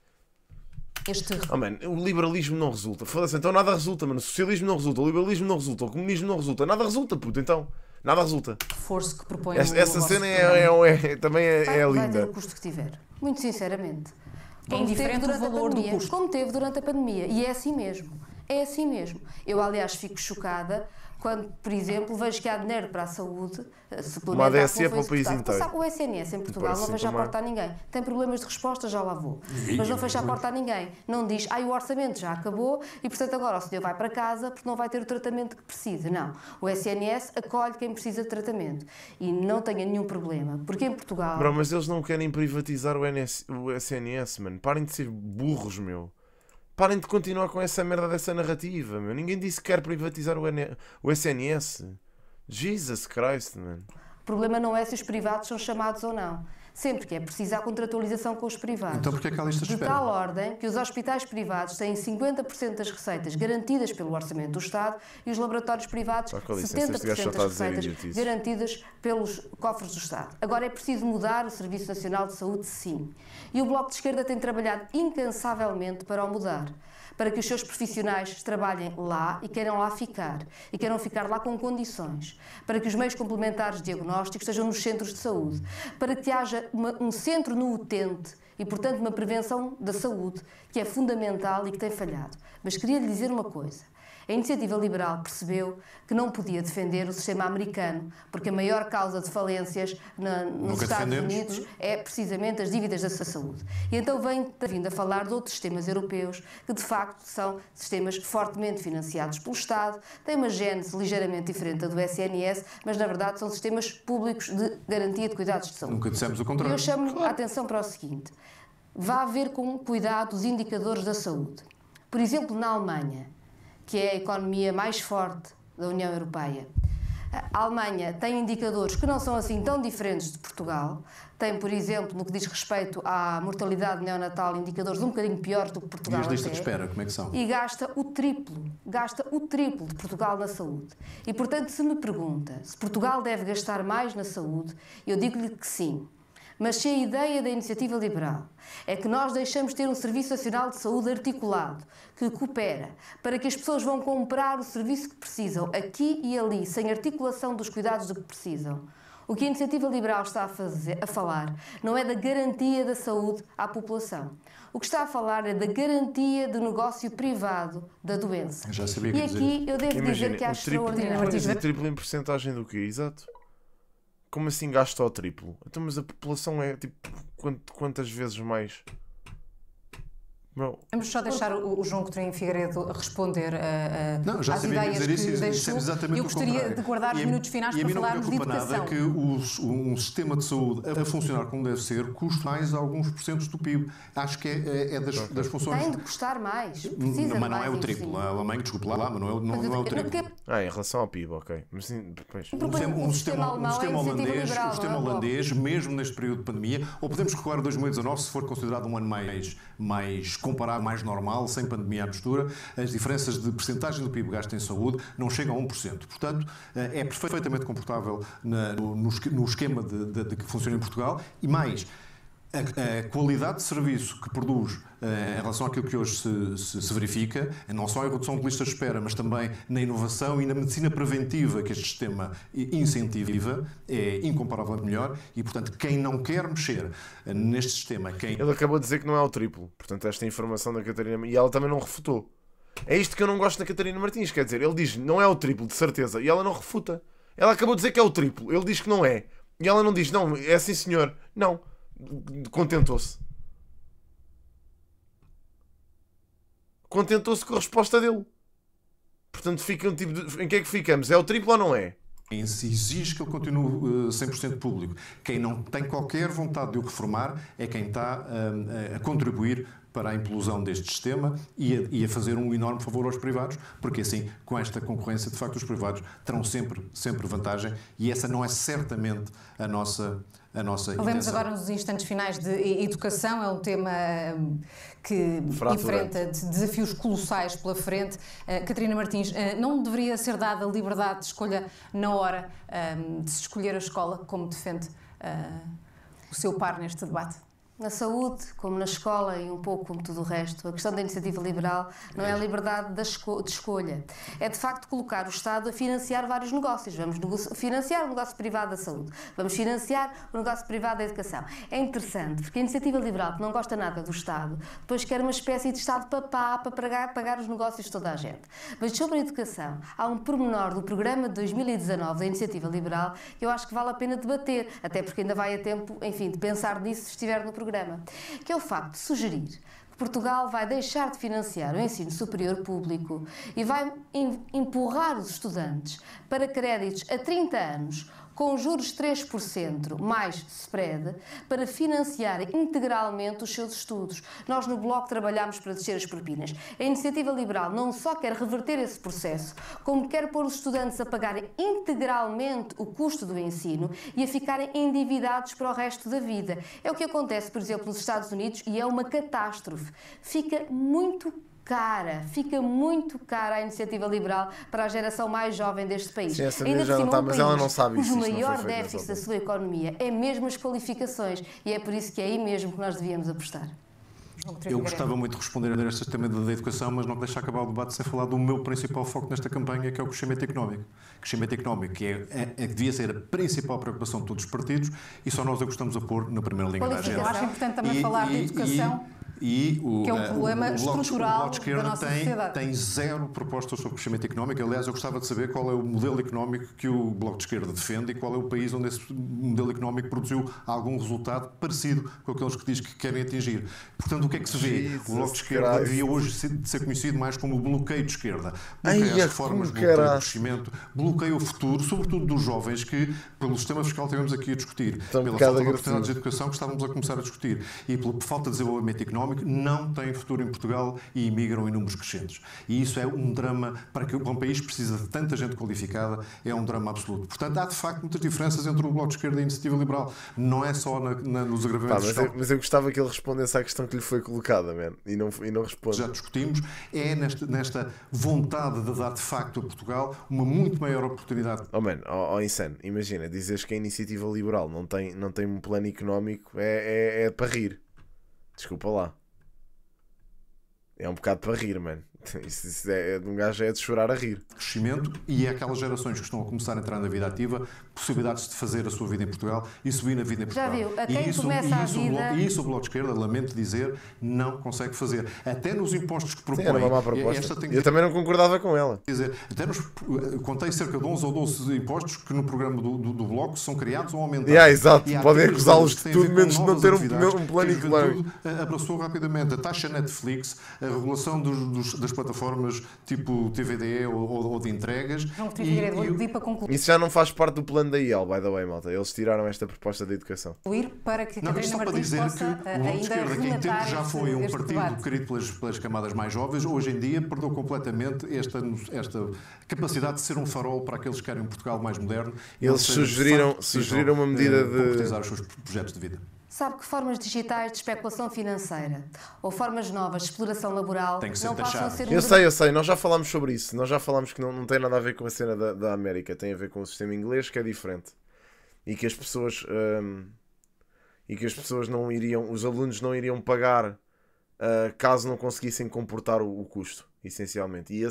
O liberalismo não resulta. Foda-se, então nada resulta, mano. O socialismo não resulta, o liberalismo não resulta, o comunismo não resulta, nada resulta, puto. Então, nada resulta. Reforço que propõe essa cena também é linda. Vai ter o custo que tiver, muito sinceramente. É indiferente o valor do custo. Como teve durante a pandemia. E é assim mesmo. É assim mesmo. Eu, aliás, fico chocada quando, por exemplo, vejo que há dinheiro para a saúde uma ADSE para o país inteiro. O SNS em Portugal não fecha a porta a ninguém. Tem problemas de resposta, já lá vou. Mas não fecha a porta a ninguém. Não diz, o orçamento já acabou e, portanto, agora o senhor vai para casa porque não vai ter o tratamento que precisa. Não. O SNS acolhe quem precisa de tratamento. E não tenha nenhum problema. Porque em Portugal... Bro, mas eles não querem privatizar o SNS, mano. Parem de ser burros, meu. Parem de continuar com essa merda dessa narrativa, meu. Ninguém disse que quer privatizar o SNS. Jesus Christ, man. O problema não é se os privados são chamados ou não. Sempre que é preciso a contratualização com os privados. Então porquê é que há listas de espera? De tal ordem que os hospitais privados têm 50% das receitas garantidas pelo orçamento do Estado e os laboratórios privados 70% das receitas garantidas pelos cofres do Estado. Agora é preciso mudar o Serviço Nacional de Saúde, sim. E o Bloco de Esquerda tem trabalhado incansavelmente para o mudar. Para que os seus profissionais trabalhem lá e queiram lá ficar. E queiram ficar lá com condições. Para que os meios complementares de diagnóstico estejam nos centros de saúde. Para que haja um centro no utente e, portanto, uma prevenção da saúde, que é fundamental e que tem falhado. Mas queria lhe dizer uma coisa. A Iniciativa Liberal percebeu que não podia defender o sistema americano, porque a maior causa de falências nos Estados Unidos é precisamente as dívidas da saúde. E então vem vindo a falar de outros sistemas europeus que, de facto, são sistemas fortemente financiados pelo Estado, têm uma gênese ligeiramente diferente da do SNS, mas, na verdade, são sistemas públicos de garantia de cuidados de saúde. Nunca dissemos o contrário. E eu chamo a atenção para o seguinte. Vá ver com cuidado os indicadores da saúde. Por exemplo, na Alemanha, que é a economia mais forte da União Europeia. A Alemanha tem indicadores que não são assim tão diferentes de Portugal. Tem, por exemplo, no que diz respeito à mortalidade neonatal, indicadores um bocadinho piores do que Portugal. E as listas de espera, como é que são? E gasta o triplo de Portugal na saúde. E, portanto, se me pergunta se Portugal deve gastar mais na saúde, eu digo-lhe que sim. Mas se a ideia da Iniciativa Liberal é que nós deixamos ter um Serviço Nacional de Saúde articulado, que coopera, para que as pessoas vão comprar o serviço que precisam, aqui e ali, sem articulação dos cuidados de que precisam, o que a Iniciativa Liberal está a falar não é da garantia da saúde à população. O que está a falar é da garantia do negócio privado da doença. Eu já sabia que e aqui eu devo dizer que acho extraordinário. Triplo em porcentagem do quê? Exato. Como assim gasta ao triplo? Então, mas a população é tipo quantas vezes mais Vamos só deixar o João Coutinho Figueiredo responder às ideias que deixou. Eu gostaria de guardar os minutos finais para falarmos de educação. Nada que um sistema de saúde a funcionar como deve ser custe mais alguns porcentos do PIB. Acho que é das funções... Tem de custar mais. Mas não é o triplo. A Alemanha, desculpe lá, mas não é o triplo. Em relação ao PIB, ok. Mas depois... Um sistema holandês, mesmo neste período de pandemia, ou podemos recuar a 2019, se for considerado um ano mais comparável, mais normal, sem pandemia à mistura, as diferenças de percentagem do PIB gasto em saúde não chegam a 1%. Portanto, é perfeitamente comportável no esquema de que funciona em Portugal e mais... A qualidade de serviço que produz em relação àquilo que hoje se verifica, não só em redução de listas de espera, mas também na inovação e na medicina preventiva que este sistema incentiva, é incomparavelmente melhor e, portanto, quem não quer mexer neste sistema... Ele acabou de dizer que não é o triplo, portanto, esta informação da Catarina... E ela também não refutou. É isto que eu não gosto da Catarina Martins, quer dizer, ele diz não é o triplo, de certeza, e ela não refuta. Ela acabou de dizer que é o triplo, ele diz que não é. E ela não diz, não, é assim senhor. Não. Contentou-se com a resposta dele. Portanto, fica um tipo de... Em que é que ficamos? É o triplo ou não é? Quem se exige que ele continue 100% público. Quem não tem qualquer vontade de o reformar é quem está a contribuir para a implosão deste sistema e a fazer um enorme favor aos privados, porque assim, com esta concorrência, de facto, os privados terão sempre vantagem e essa não é certamente a nossa Falemos agora nos instantes finais de educação, é um tema que enfrenta desafios colossais pela frente. Catarina Martins, não deveria ser dada a liberdade de escolha na hora de se escolher a escola, como defende o seu par neste debate? Na saúde, como na escola e um pouco como tudo o resto, a questão da iniciativa liberal não é a liberdade de escolha. É, de facto, colocar o Estado a financiar vários negócios. Vamos financiar o negócio privado da saúde. Vamos financiar o negócio privado da educação. É interessante, porque a iniciativa liberal, que não gosta nada do Estado, depois quer uma espécie de Estado papá para pagar os negócios de toda a gente. Mas sobre a educação, há um pormenor do programa de 2019 da iniciativa liberal que eu acho que vale a pena debater, até porque ainda vai a tempo, enfim, de pensar nisso se estiver no programa, que é o facto de sugerir que Portugal vai deixar de financiar o ensino superior público e vai empurrar os estudantes para créditos a 30 anos com juros 3% mais spread para financiar integralmente os seus estudos. Nós no Bloco trabalhamos para descer as propinas. A iniciativa liberal não só quer reverter esse processo, como quer pôr os estudantes a pagarem integralmente o custo do ensino e a ficarem endividados para o resto da vida. É o que acontece, por exemplo, nos Estados Unidos e é uma catástrofe. Fica muito cara a iniciativa liberal para a geração mais jovem deste país. Sim, essa ainda já não está, mas ela não sabe isso. O maior déficit da sua economia é mesmo as qualificações e é por isso que é aí mesmo que nós devíamos apostar. Eu gostava muito de responder a este tema da educação, mas não deixar acabar o debate sem falar do meu principal foco nesta campanha, que é o crescimento económico. O crescimento económico que devia ser a principal preocupação de todos os partidos e só nós a gostamos a pôr na primeira linha da agenda. Eu acho importante também falar de educação. Que é um problema estrutural o Bloco de Esquerda da nossa sociedade. Tem zero propostas sobre crescimento económico. Aliás, eu gostava de saber qual é o modelo económico que o Bloco de Esquerda defende e qual é o país onde esse modelo económico produziu algum resultado parecido com aqueles que diz que querem atingir. Portanto, o que é que se vê? O Bloco de Esquerda devia hoje ser conhecido mais como o bloqueio de esquerda. Bloqueia as reformas, bloqueia o crescimento, bloqueia o futuro, sobretudo dos jovens que, pelo sistema fiscal que tivemos aqui a discutir, pela falta de oportunidades de educação que estávamos a começar a discutir e pela falta de desenvolvimento económico, não têm futuro em Portugal e imigram em números crescentes. E isso é um drama para um país que precisa de tanta gente qualificada, é um drama absoluto. Portanto, há de facto muitas diferenças entre o Bloco de Esquerda e a Iniciativa Liberal. Não é só nos agravamentos. Mas eu gostava que ele respondesse à questão que lhe foi colocada, man, e não responde. Já discutimos, é nesta vontade de dar de facto a Portugal uma muito maior oportunidade. Insano, imagina, dizes que a Iniciativa Liberal não tem um plano económico, é para rir. Desculpa lá. É um bocado para rir, mano. Isso de um gajo é de chorar a rir. Crescimento e é aquelas gerações que estão a começar a entrar na vida ativa possibilidades de fazer a sua vida em Portugal e subir na vida em Portugal. Já viu? A quem começa a vida... E isso o Bloco de Esquerda, lamento dizer, não consegue fazer. Até nos impostos que propõe... Sim, era uma má proposta. Eu também não concordava com ela. Quer dizer, contei cerca de 11 ou 12 impostos que no programa do Bloco são criados ou aumentados. Exato. Podem acusá-los de tudo, menos de não ter um plano económico. Abraçou rapidamente a taxa Netflix, a regulação das plataformas tipo TVDE ou de entregas. Isso já não faz parte do plano da IEL, by the way, malta. Eles tiraram esta proposta da educação. Para que não, Catarina só para Martins dizer possa que o Bloco de Esquerda, que em tempo já foi um partido querido pelas camadas mais jovens, hoje em dia perdeu completamente esta capacidade de ser um farol para aqueles que querem um Portugal mais moderno. Eles sugeriram uma medida de concretizar os seus projetos de vida. Sabe que formas digitais de especulação financeira ou formas novas de exploração laboral não passam a ser... Eu sei, nós já falámos sobre isso. Nós já falámos que não tem nada a ver com a cena da América, tem a ver com o sistema inglês, que é diferente. E que as pessoas não iriam, os alunos não iriam pagar caso não conseguissem comportar o custo, essencialmente. E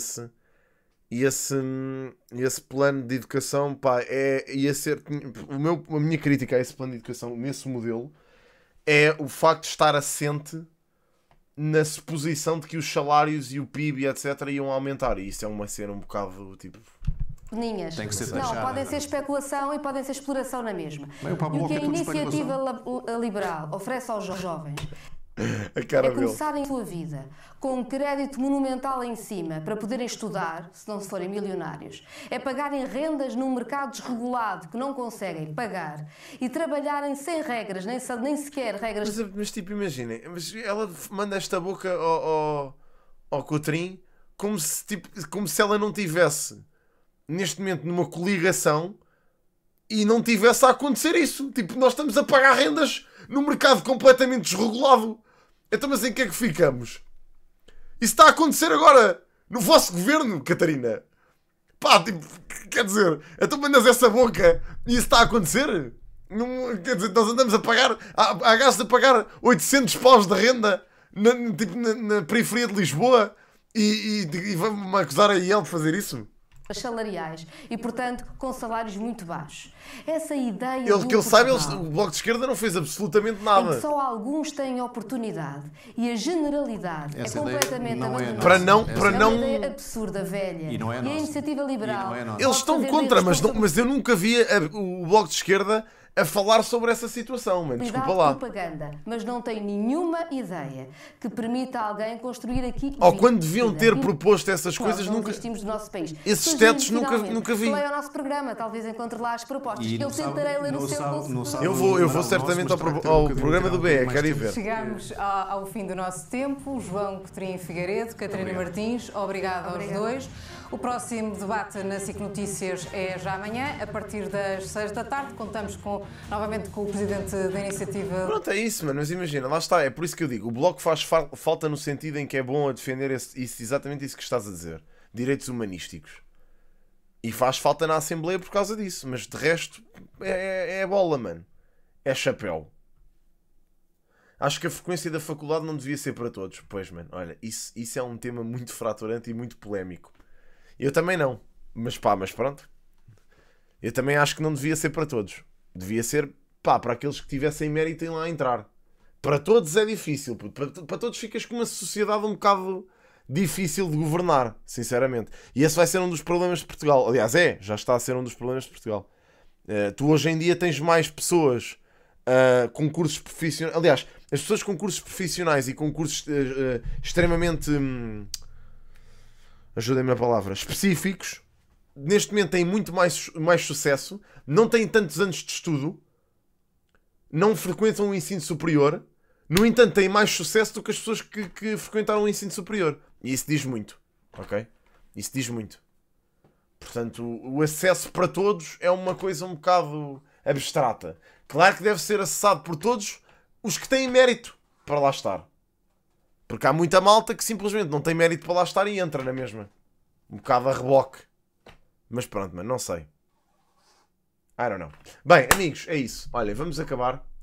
esse plano de educação, pá, ia ser... A minha crítica a esse plano de educação, nesse modelo, é o facto de estar assente na suposição de que os salários e o PIB, etc., iam aumentar. E isso é uma cena um bocado, tipo... Tem que ser não, podem ser especulação e podem ser exploração na mesma. Bem, e o que a iniciativa liberal oferece aos jovens é começarem a sua vida com um crédito monumental em cima para poderem estudar, se não se forem milionários, é pagarem rendas num mercado desregulado que não conseguem pagar e trabalharem sem regras, nem sequer regras... Mas tipo, imaginem, ela manda esta boca ao Coutrinho como se ela não tivesse neste momento numa coligação e não tivesse a acontecer isso. Tipo, nós estamos a pagar rendas num mercado completamente desregulado. Então, mas em que é que ficamos? Isso está a acontecer agora no vosso governo, Catarina. Pá, tipo, quer dizer, então mandas essa boca e isso está a acontecer? Não, quer dizer, nós andamos a pagar, há gajos a pagar 800 paus de renda na periferia de Lisboa e vamos acusar a IEL de fazer isso? Salariais e, portanto, com salários muito baixos. Essa ideia que ele sabe, o Bloco de Esquerda não fez absolutamente nada. Em que só alguns têm oportunidade e a generalidade essa é completamente abandonada. Para não... É uma ideia absurda, velha. E não é nossa. E a iniciativa liberal... Eles estão contra, mas eu nunca vi o Bloco de Esquerda a falar sobre essa situação, mano. Desculpa lá. Propaganda, mas não tem nenhuma ideia que permita a alguém construir aqui... Ou quando deviam ter proposto essas coisas, nunca... desistimos do nosso país. Esses tetos nunca vi. Leia o nosso programa, talvez encontre lá as propostas. Eu tentarei ler o seu bolso. Eu vou certamente ao programa do BE, quero ir ver. Chegamos ao fim do nosso tempo. João Coutinho Figueiredo, Catarina Martins, obrigado aos dois. O próximo debate na SIC Notícias é já amanhã, a partir das 6 da tarde. Contamos novamente com o Presidente da Iniciativa. Pronto, é isso, mano. Mas imagina, lá está. É por isso que eu digo. O Bloco faz falta no sentido em que é bom a defender exatamente isso que estás a dizer. Direitos humanísticos. E faz falta na Assembleia por causa disso. Mas de resto, é bola, mano. É chapéu. Acho que a frequência da faculdade não devia ser para todos. Pois, mano, olha, isso é um tema muito fraturante e muito polémico. Eu também não. Mas pronto. Eu também acho que não devia ser para todos. Devia ser, para aqueles que tivessem mérito em lá entrar. Para todos é difícil. Para todos ficas com uma sociedade um bocado difícil de governar, sinceramente. E esse vai ser um dos problemas de Portugal. Aliás, já está a ser um dos problemas de Portugal. Tu hoje em dia tens mais pessoas com cursos profissionais. Aliás, as pessoas com cursos profissionais e com cursos extremamente... ajudem-me na palavra, específicos, neste momento têm muito mais sucesso, não têm tantos anos de estudo, não frequentam o ensino superior, no entanto têm mais sucesso do que as pessoas que frequentaram o ensino superior. E isso diz muito, ok? Isso diz muito. Portanto, o acesso para todos é uma coisa um bocado abstrata. Claro que deve ser acessado por todos os que têm mérito para lá estar. Porque há muita malta que simplesmente não tem mérito para lá estar e entra na mesma. Um bocado a reboque. Mas pronto, mano, não sei. I don't know. Bem, amigos, é isso. Olha, vamos acabar.